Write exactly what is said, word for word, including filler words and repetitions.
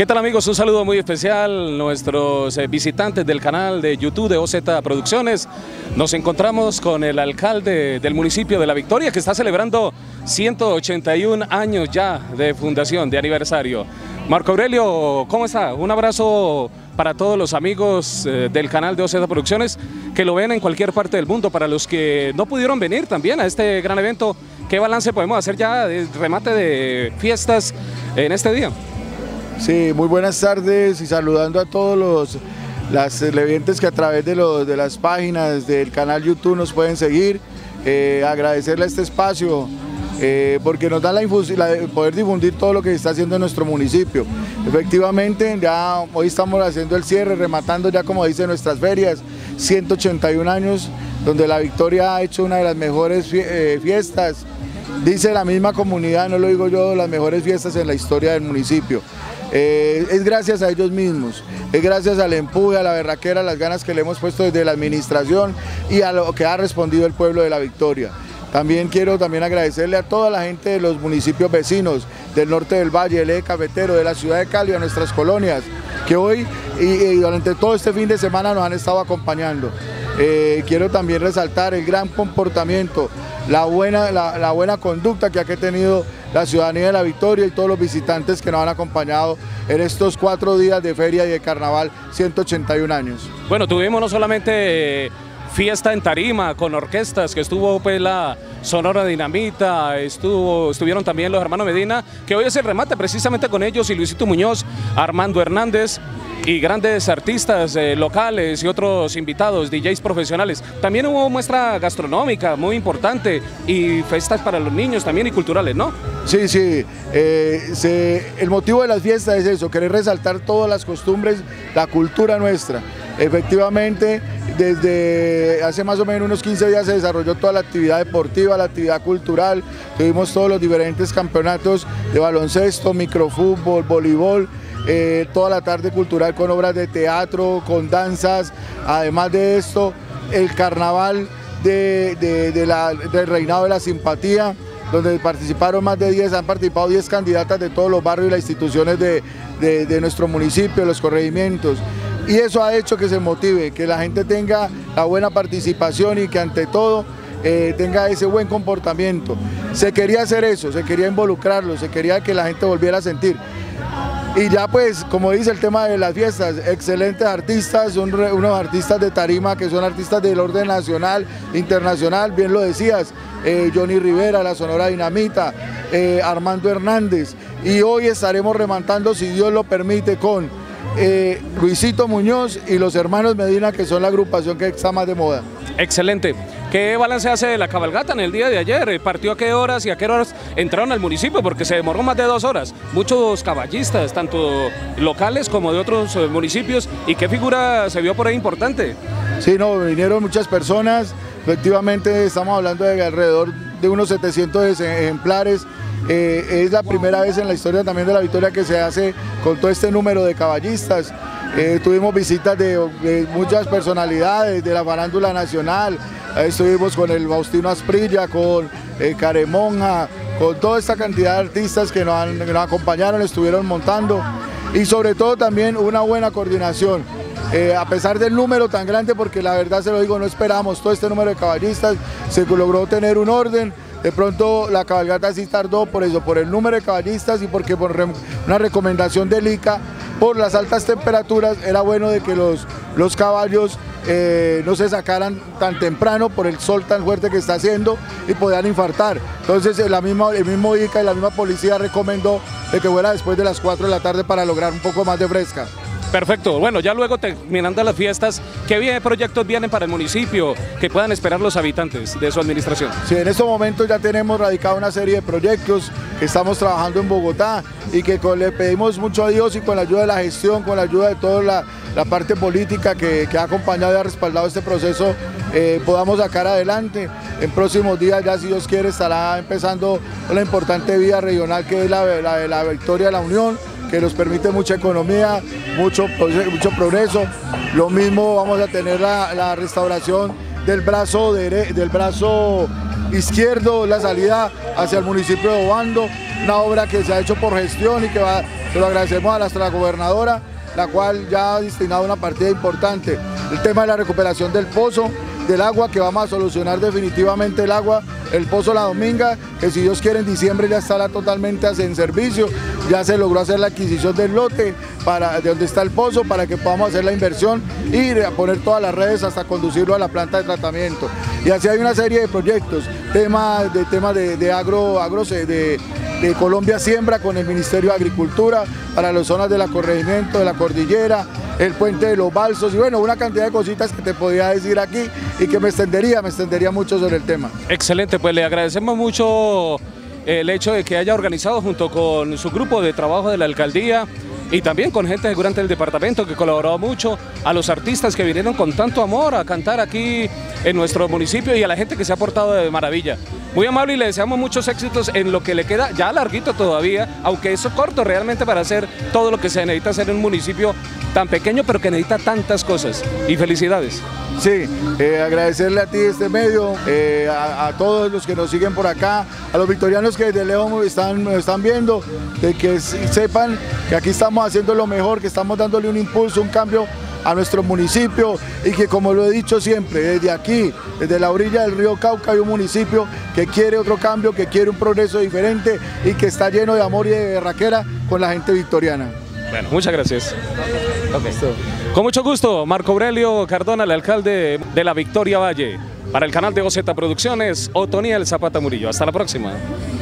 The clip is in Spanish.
¿Qué tal, amigos? Un saludo muy especial, nuestros eh, visitantes del canal de YouTube de O Z Producciones. Nos encontramos con el alcalde del municipio de La Victoria, que está celebrando ciento ochenta y un años ya de fundación, de aniversario. Marco Aurelio, ¿cómo está? Un abrazo para todos los amigos eh, del canal de O Z Producciones que lo ven en cualquier parte del mundo. Para los que no pudieron venir también a este gran evento, ¿qué balance podemos hacer ya de remate de fiestas en este día? Sí, muy buenas tardes y saludando a todos los las televidentes que a través de, los, de las páginas del canal YouTube nos pueden seguir. Eh, agradecerle a este espacio eh, porque nos da la, la poder difundir todo lo que se está haciendo en nuestro municipio. Efectivamente, ya hoy estamos haciendo el cierre, rematando ya, como dicen nuestras ferias, ciento ochenta y un años, donde La Victoria ha hecho una de las mejores fiestas. Dice la misma comunidad, no lo digo yo, las mejores fiestas en la historia del municipio. Eh, es gracias a ellos mismos, es gracias al empuje, a la berraquera, a las ganas que le hemos puesto desde la administración y a lo que ha respondido el pueblo de La Victoria. También quiero también agradecerle a toda la gente de los municipios vecinos, del norte del Valle, del Eje Cafetero, de la ciudad de Cali, a nuestras colonias, que hoy y, y durante todo este fin de semana nos han estado acompañando. Eh, quiero también resaltar el gran comportamiento, la buena, la, la buena conducta que ha tenido la ciudadanía de La Victoria y todos los visitantes que nos han acompañado en estos cuatro días de feria y de carnaval, ciento ochenta y un años. Bueno, tuvimos no solamente eh, fiesta en tarima con orquestas, que estuvo pues la Sonora Dinamita, estuvo, estuvieron también los hermanos Medina, que hoy es el remate precisamente con ellos, y Luisito Muñoz, Armando Hernández, y grandes artistas eh, locales y otros invitados, D Js profesionales. También hubo muestra gastronómica muy importante y fiestas para los niños también y culturales, ¿no? Sí, sí, eh, se, el motivo de las fiestas es eso, querer resaltar todas las costumbres, la cultura nuestra. Efectivamente, desde hace más o menos unos quince días se desarrolló toda la actividad deportiva, la actividad cultural, tuvimos todos los diferentes campeonatos de baloncesto, microfútbol, voleibol, Eh, toda la tarde cultural con obras de teatro, con danzas. Además de esto, el carnaval de, de, de la, del Reinado de la Simpatía, donde participaron más de diez, han participado diez candidatas de todos los barrios y las instituciones de, de, de nuestro municipio, los corregimientos. Y eso ha hecho que se motive, que la gente tenga la buena participación y que ante todo eh, tenga ese buen comportamiento. Se quería hacer eso, se quería involucrarlo, se quería que la gente volviera a sentir. Y ya pues, como dice el tema de las fiestas, excelentes artistas, son unos artistas de tarima que son artistas del orden nacional, internacional, bien lo decías, eh, Johnny Rivera, la Sonora Dinamita, eh, Armando Hernández, y hoy estaremos rematando, si Dios lo permite, con eh, Luisito Muñoz y los hermanos Medina, que son la agrupación que está más de moda. Excelente. ¿Qué balance hace de la cabalgata en el día de ayer? ¿Partió a qué horas y a qué horas entraron al municipio? Porque se demoró más de dos horas. Muchos caballistas, tanto locales como de otros municipios. ¿Y qué figura se vio por ahí importante? Sí, no, vinieron muchas personas. Efectivamente, estamos hablando de alrededor de unos setecientos ejemplares. Eh, es la primera vez en la historia también de La Victoria que se hace con todo este número de caballistas. Eh, tuvimos visitas de, de muchas personalidades de la farándula nacional. Ahí estuvimos con el Faustino Asprilla, con eh, Caremonja, con toda esta cantidad de artistas que nos, han, que nos acompañaron, estuvieron montando, y sobre todo también una buena coordinación. Eh, a pesar del número tan grande, porque la verdad se lo digo, no esperamos todo este número de caballistas, se logró tener un orden. De pronto la cabalgata sí tardó por eso, por el número de caballistas y porque por una recomendación del I C A, por las altas temperaturas, era bueno de que los, los caballos eh, no se sacaran tan temprano por el sol tan fuerte que está haciendo y podían infartar. Entonces la misma, el mismo I C A y la misma policía recomendó de que fuera después de las cuatro de la tarde para lograr un poco más de fresca. Perfecto, bueno, ya luego terminando las fiestas, ¿qué bien proyectos vienen para el municipio que puedan esperar los habitantes de su administración? Sí, en estos momentos ya tenemos radicado una serie de proyectos que estamos trabajando en Bogotá y que con, le pedimos mucho a Dios y con la ayuda de la gestión, con la ayuda de toda la, la parte política que, que ha acompañado y ha respaldado este proceso, eh, podamos sacar adelante. En próximos días ya, si Dios quiere, estará empezando una importante vía regional que es la, la, la Victoria de la Unión, que nos permite mucha economía, mucho, mucho progreso. Lo mismo vamos a tener la, la restauración del brazo, de, del brazo izquierdo, la salida hacia el municipio de Obando, una obra que se ha hecho por gestión y que va, se lo agradecemos a nuestra gobernadora, la cual ya ha destinado una partida importante. El tema de la recuperación del pozo, del agua, que vamos a solucionar definitivamente el agua, el pozo La Dominga, que si Dios quiere en diciembre ya estará totalmente en servicio, ya se logró hacer la adquisición del lote para, de donde está el pozo, para que podamos hacer la inversión y poner todas las redes hasta conducirlo a la planta de tratamiento. Y así hay una serie de proyectos, temas de, tema de, de agro, agro de, de Colombia Siembra con el Ministerio de Agricultura, para las zonas del corregimiento, de la cordillera, el puente de los balsos y bueno, una cantidad de cositas que te podía decir aquí y que me extendería, me extendería mucho sobre el tema. Excelente, pues le agradecemos mucho el hecho de que haya organizado junto con su grupo de trabajo de la alcaldía y también con gente durante el departamento que colaboró mucho, a los artistas que vinieron con tanto amor a cantar aquí en nuestro municipio y a la gente que se ha portado de maravilla. Muy amable y le deseamos muchos éxitos en lo que le queda ya larguito todavía, aunque eso corto realmente para hacer todo lo que se necesita hacer en un municipio tan pequeño pero que necesita tantas cosas. Y felicidades. Sí, eh, agradecerle a ti este medio, eh, a, a todos los que nos siguen por acá, a los victorianos que desde lejos están, están viendo, de que sepan que aquí estamos haciendo lo mejor, que estamos dándole un impulso, un cambio a nuestro municipio y que, como lo he dicho siempre, desde aquí, desde la orilla del río Cauca hay un municipio que quiere otro cambio, que quiere un progreso diferente y que está lleno de amor y de berraquera con la gente victoriana. Bueno, muchas gracias. Okay. Con mucho gusto, Marco Aurelio Cardona, el alcalde de la Victoria Valle. Para el canal de O Z Producciones, Otoniel Zapata Murillo. Hasta la próxima.